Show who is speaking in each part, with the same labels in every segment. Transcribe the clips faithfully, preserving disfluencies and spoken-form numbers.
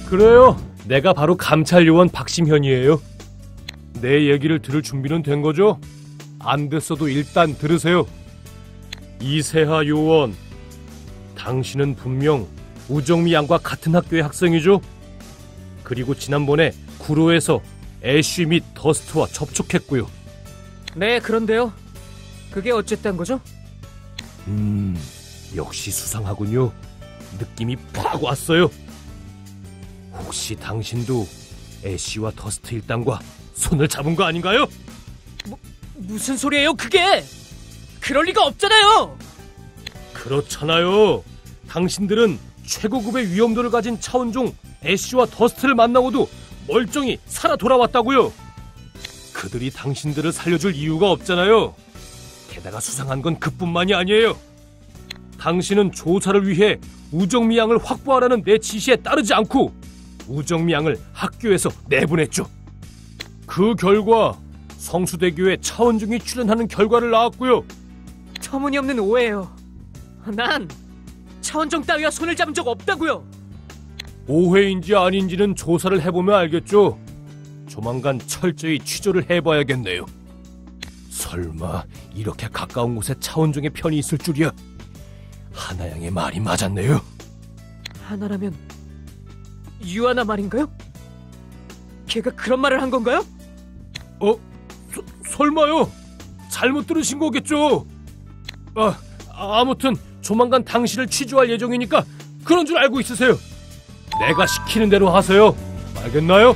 Speaker 1: 그래요. 내가 바로 감찰요원 박심현이에요. 내 얘기를 들을 준비는 된 거죠? 안 됐어도 일단 들으세요. 이세하 요원, 당신은 분명 우정미 양과 같은 학교의 학생이죠? 그리고 지난번에 구로에서 애쉬 및 더스트와 접촉했고요.
Speaker 2: 네, 그런데요. 그게 어쨌단 거죠?
Speaker 1: 음, 역시 수상하군요. 느낌이 팍 왔어요. 혹시 당신도 애쉬와 더스트 일당과 손을 잡은 거 아닌가요?
Speaker 2: 뭐, 무슨 소리예요 그게? 그럴 리가 없잖아요.
Speaker 1: 그렇잖아요. 당신들은 최고급의 위험도를 가진 차원종 애쉬와 더스트를 만나고도 멀쩡히 살아 돌아왔다고요. 그들이 당신들을 살려줄 이유가 없잖아요. 게다가 수상한 건 그뿐만이 아니에요. 당신은 조사를 위해 우정미 양을 확보하라는 내 지시에 따르지 않고 우정미 양을 학교에서 내보냈죠. 그 결과 성수대교에 차원종이 출연하는 결과를 낳았고요.
Speaker 2: 터무니없는 오해예요. 난 차원종 따위와 손을 잡은 적 없다고요.
Speaker 1: 오해인지 아닌지는 조사를 해보면 알겠죠. 조만간 철저히 취조를 해봐야겠네요. 설마 이렇게 가까운 곳에 차원종의 편이 있을 줄이야. 하나양의 말이 맞았네요.
Speaker 2: 하나라면 유하나 말인가요? 걔가 그런 말을 한 건가요?
Speaker 1: 어? 서, 설마요? 잘못 들으신 거겠죠? 아, 아무튼 조만간 당신을 취조할 예정이니까 그런 줄 알고 있으세요. 내가 시키는 대로 하세요. 알겠나요?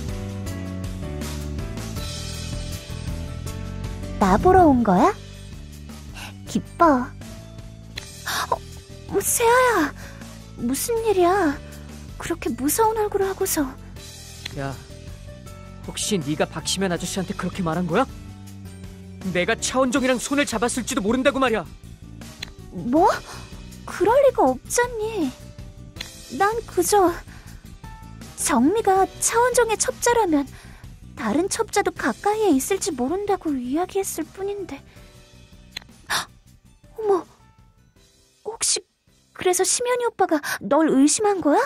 Speaker 3: 나 보러 온 거야? 기뻐. 어, 세아야, 무슨 일이야? 그렇게 무서운 얼굴을 하고서.
Speaker 2: 야, 혹시 네가 박시면 아저씨한테 그렇게 말한 거야? 내가 차원종이랑 손을 잡았을지도 모른다고 말이야.
Speaker 3: 뭐? 그럴 리가 없잖니. 난 그저 정미가 차원종의 첩자라면 다른 첩자도 가까이에 있을지 모른다고 이야기했을 뿐인데. 헉! 어머, 혹시 그래서 심연이 오빠가 널 의심한 거야?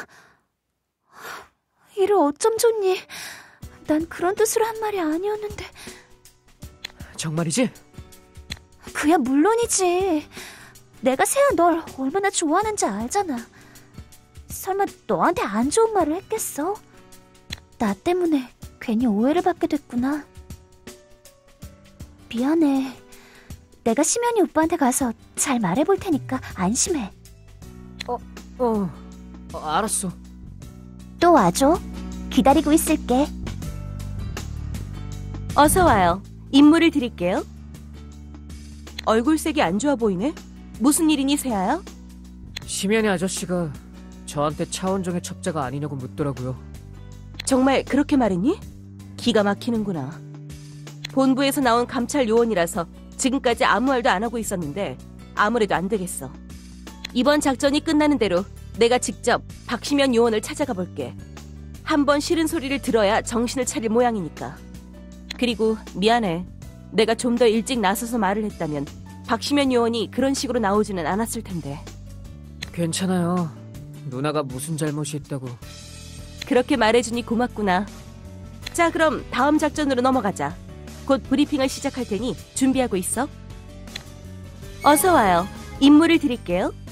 Speaker 3: 이를 어쩜 좋니? 난 그런 뜻으로 한 말이 아니었는데.
Speaker 2: 정말이지?
Speaker 3: 그야 물론이지. 내가 세아 널 얼마나 좋아하는지 알잖아. 설마 너한테 안 좋은 말을 했겠어? 나 때문에 괜히 오해를 받게 됐구나. 미안해. 내가 심연이 오빠한테 가서 잘 말해볼 테니까 안심해.
Speaker 2: 어, 어, 어 알았어.
Speaker 3: 또 와줘. 기다리고 있을게.
Speaker 4: 어서 와요. 임무를 드릴게요. 얼굴색이 안 좋아 보이네? 무슨 일이니, 세아야?
Speaker 2: 심연이 아저씨가 저한테 차원종의 첩자가 아니냐고 묻더라고요.
Speaker 4: 정말 그렇게 말했니? 기가 막히는구나. 본부에서 나온 감찰 요원이라서 지금까지 아무 말도 안 하고 있었는데 아무래도 안 되겠어. 이번 작전이 끝나는 대로 내가 직접 박시면 요원을 찾아가 볼게. 한번 싫은 소리를 들어야 정신을 차릴 모양이니까. 그리고 미안해. 내가 좀 더 일찍 나서서 말을 했다면 박시면 요원이 그런 식으로 나오지는 않았을 텐데.
Speaker 2: 괜찮아요. 누나가 무슨 잘못이 있다고.
Speaker 4: 그렇게 말해주니 고맙구나. 자, 그럼 다음 작전으로 넘어가자. 곧 브리핑을 시작할 테니 준비하고 있어. 어서 와요. 임무를 드릴게요.